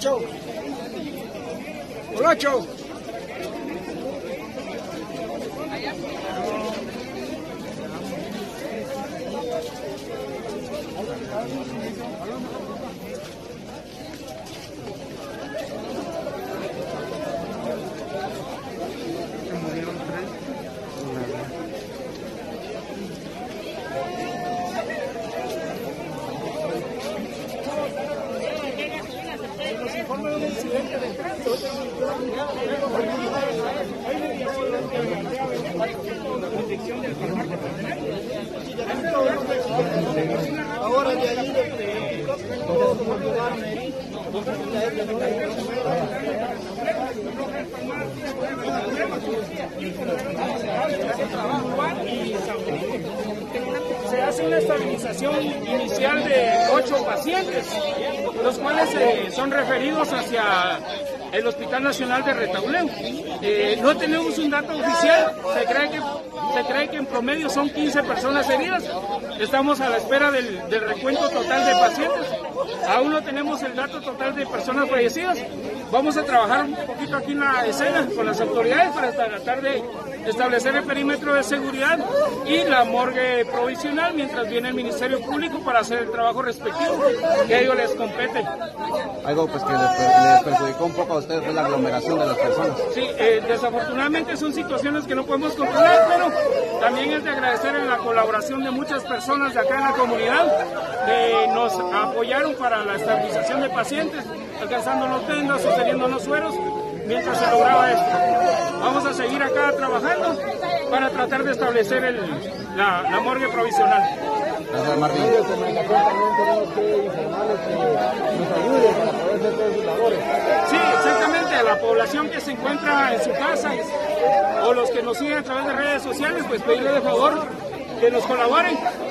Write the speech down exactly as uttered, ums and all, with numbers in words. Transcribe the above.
Colocho. Colocho. Ahora de allí de se hace una estabilización inicial de ocho pacientes, los cuales eh, son referidos hacia el Hospital Nacional de Retauleu. Eh, no tenemos un dato oficial, se cree que se cree que en promedio son quince personas heridas. Estamos a la espera del, del recuento total de pacientes. Aún no tenemos el dato total de personas fallecidas. Vamos a trabajar un poquito aquí en la escena con las autoridades para tratar de establecer el perímetro de seguridad y la morgue provisional mientras viene el Ministerio Público para hacer el trabajo respectivo que a ellos les compete. Algo pues que les, les perjudicó un poco a ustedes fue la aglomeración de las personas. Sí, eh, desafortunadamente son situaciones que no podemos controlar, pero también es de agradecer en la colaboración de muchas personas de acá en la comunidad que nos apoyaron para la estabilización de pacientes, alcanzando los tendas, sosteniendo los sueros, mientras se lograba esto. Vamos a seguir acá trabajando para tratar de establecer el, la, la morgue provisional. Gracias, Martín. Sí, exactamente, a la población que se encuentra en su casa o los que nos siguen a través de redes sociales, pues pedirle de favor que nos colaboren